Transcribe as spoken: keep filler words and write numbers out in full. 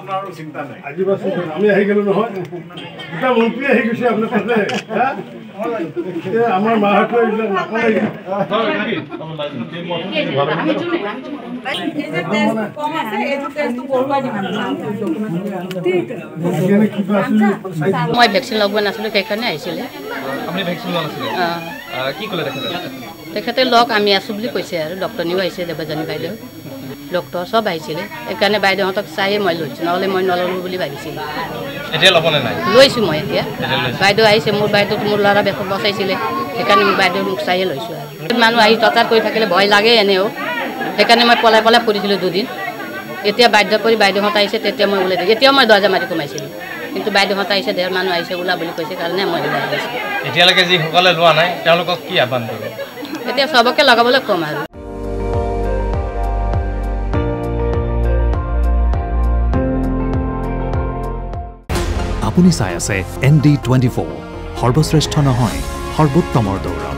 আপোনাৰ চিন্তা নাই আজি বাসু আমি আহি গেলো নহয় দুটা মন্ত্ৰী আহি গৈছে আপোনাৰ তাতে আমাৰ মাহঁতে এইবিলাক নাপালে মই ভেকচিন লগোৱা নাছিলোঁ সেইকাৰণে আহিছিলে আপুনি ভেকচিন লোৱা নাছিলে কি ক'লে তেখেতে তেখেতে লগ আমি আছোঁ বুলি কৈছে আৰু ডক্টৰনীও আহিছে দেৱযানী বাইদেউ ডক্টৰ চব আহিছিলে সেইকাৰণে বাইদেউহঁতক চায়ে মই লৈছোঁ নহ'লে মই নল'লোঁ বুলি ভাবিছিলোঁ এতিয়া ল'বনে নাই লৈছোঁ মই এতিয়া বাইদেউ আহিছে মোৰ বাইদেউটো মোৰ ল'ৰা বেক বচাইছিলে সেইকাৰণে মই বাইদেউ মোক চায়ে লৈছোঁ আৰু মানুহ আহি টৰ্চাৰ কৰি থাকিলে ভয় লাগে এনেও সেইকাৰণে মই পলাই পলাই ফুৰিছিলোঁ দুদিন এতিয়া বাধ্য কৰি বাইদেউহঁত আহিছে তেতিয়া মই ওলাই দিওঁ এতিয়াও মই দৰ্জা মাৰি সোমাইছিলোঁ কিন্তু বাইদেউহঁত আহিছে ধেৰ মানুহ আহিছে ওলা বুলি কৈছে কাৰণে মই ওলাই আহিছোঁ এতিয়ালৈকে যিসকলে লোৱা নাই তেওঁলোকক কি আহ্বান কৰিব এতিয়া চবকে লগাবলৈ কম আৰু আপুনি চাই আছে এন ডি টুৱেণ্টি ফ'ৰ সৰ্বশ্ৰেষ্ঠ নহয় সৰ্বোত্তমৰ দৌৰ